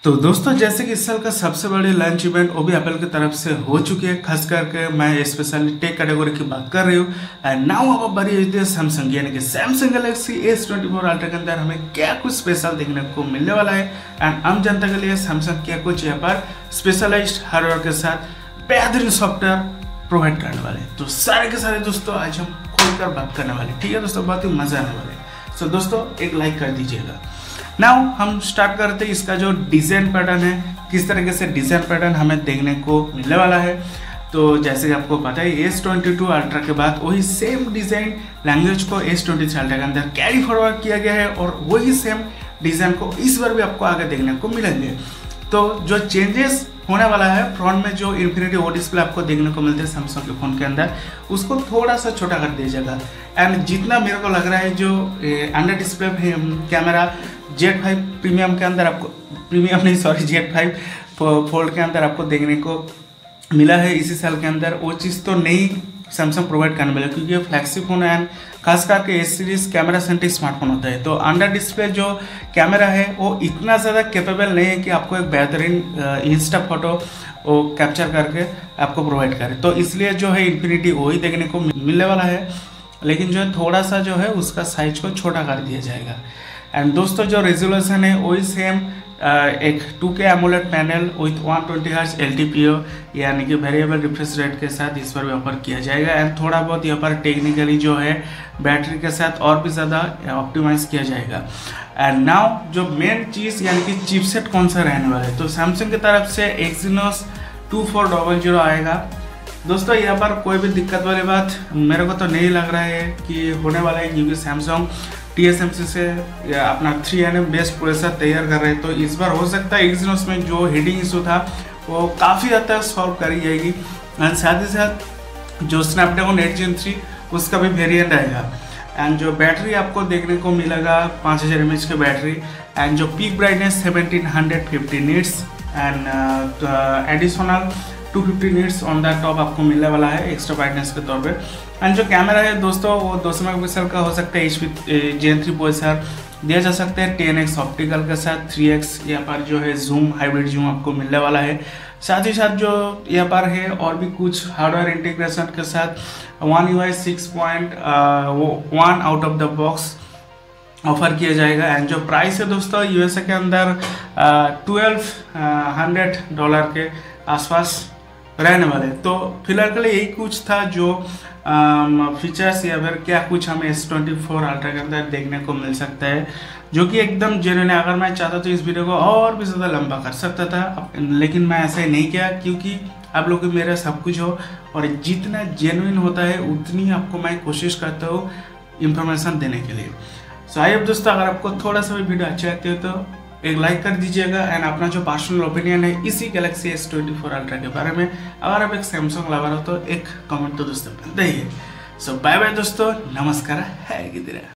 तो दोस्तों जैसे कि इस साल का सबसे बड़ी लॉन्च इवेंट वो भी एप्पल की तरफ से हो चुकी है। खास करके मैं स्पेशली टेक कैटेगरी की बात कर रही हूँ। एंड नाउ अब बारी है सैमसंग यानी कि सैमसंग गैलेक्सी S24 अल्ट्रा के अंदर हमें क्या कुछ स्पेशल देखने को मिलने वाला है। एंड आम जनता के लिए सैमसंग क्या कुछ यहाँ पर स्पेशलाइज्ड हार्डवेयर के साथ बेहतरीन सॉफ्टवेयर प्रोवाइड करने वाले हैं। तो सारे के सारे दोस्तों आज हम खोलकर बात करने वाले, ठीक है दोस्तों, बहुत ही मजा आने वाले है। सो दोस्तों एक लाइक कर दीजिएगा। नाउ हम स्टार्ट करते हैं इसका जो डिज़ाइन पैटर्न है, किस तरीके से डिज़ाइन पैटर्न हमें देखने को मिलने वाला है। तो जैसे कि आपको पता है S22 अल्ट्रा के बाद वही सेम डिज़ाइन लैंग्वेज को S23 अल्ट्रा के अंदर कैरी फॉरवर्ड किया गया है और वही सेम डिज़ाइन को इस बार भी आपको आगे देखने को मिलेंगे। तो जो चेंजेस होने वाला है, फ्रंट में जो इन्फिनिटी ओ डिस्प्ले आपको देखने को मिलते हैं सैमसंग के फ़ोन के अंदर, उसको थोड़ा सा छोटा कर दिया जाएगा। एंड जितना मेरे को लग रहा है जो under display camera Z5 premium के अंदर आपको, प्रीमियम नहीं सॉरी, Z5 फोल्ड के अंदर आपको देखने को मिला है इसी साल के अंदर, वो चीज़ तो नहीं सैमसंग प्रोवाइड करने वाला, क्योंकि ये फ्लैगशिप फोन है एंड खास करके S series camera centric smartphone होता है। तो अंडर डिस्प्ले जो कैमरा है वो इतना ज़्यादा कैपेबल नहीं है कि आपको एक बेहतरीन इंस्टा फोटो वो कैप्चर करके आपको प्रोवाइड करे। तो इसलिए जो है इन्फिनिटी वही देखने को मिलने वाला है, लेकिन जो है थोड़ा सा जो है उसका साइज को छोटा कर दिया जाएगा। एंड दोस्तों जो रेजोल्यूशन है वही सेम एक 2K AMOLED panel with 120 hertz LTPO यानी कि वेरिएबल रिफ्रेश रेट के साथ इस पर भी ऑफर किया जाएगा। एंड थोड़ा बहुत यहाँ पर टेक्निकली जो है बैटरी के साथ और भी ज़्यादा ऑप्टिमाइज किया जाएगा। एंड नाउ जो मेन चीज़ यानी कि चिपसेट कौन सा रहने वाला है, तो सैमसंग की तरफ से Exynos 2400 आएगा। दोस्तों यहाँ पर कोई भी दिक्कत वाली बात मेरे को तो नहीं लग रहा है कि होने वाला है, क्योंकि सैमसंग TSMC से अपना 3nm बेस्ड प्रोसेसर तैयार कर रहे हैं। तो इस बार हो सकता है Exynos में जो हीटिंग इशू था वो काफ़ी हद तक सॉल्व करी जाएगी। एंड साथ ही साथ जो स्नैपड्रैगन 8 Gen 3 उसका भी वेरिएंट आएगा। एंड जो बैटरी आपको देखने को मिलेगा 5000 mAh की बैटरी। एंड जो peak brightness 1750 nits and additional 250 nits on that top आपको मिलने वाला है एक्स्ट्रा ब्राइटनेस के तौर पे। एंड जो कैमरा है दोस्तों वो 200 मेगापिक्सल का हो सकता है, HP Gen 3 प्रोसेसर दिया जा सकता है 10x ऑप्टिकल के साथ, 3x यहाँ पर जो है जूम, हाइब्रिड जूम आपको मिलने वाला है। साथ ही साथ जो यहाँ पर है और भी कुछ हार्डवेयर इंटीग्रेशन के साथ One UI 6.1 out of the box offer किया जाएगा। एंड जो प्राइस है दोस्तों USA के अंदर $1200 के आसपास रहने वाले। तो फिलहाल के लिए यही कुछ था जो फीचर्स या फिर क्या कुछ हमें S24 अल्ट्रा के अंदर देखने को मिल सकता है, जो कि एकदम जेन्युइन है। अगर मैं चाहता तो इस वीडियो को और भी ज़्यादा लंबा कर सकता था, लेकिन मैं ऐसा ही नहीं किया, क्योंकि आप लोग मेरा सब कुछ हो और जितना जेन्युइन होता है उतनी आपको मैं कोशिश करता हूँ इंफॉर्मेशन देने के लिए। सो आई होप दोस्तों अगर आपको थोड़ा सा भी वीडियो अच्छा लगती हो तो एक लाइक कर दीजिएगा। एंड अपना जो पर्सनल ओपिनियन है इसी गैलेक्सी S24 अल्ट्रा के बारे में, अगर आप एक सैमसंग लवर हो तो एक कमेंट तो दोस्तों बनता ही है। सो बाय बाय दोस्तों, नमस्कार है।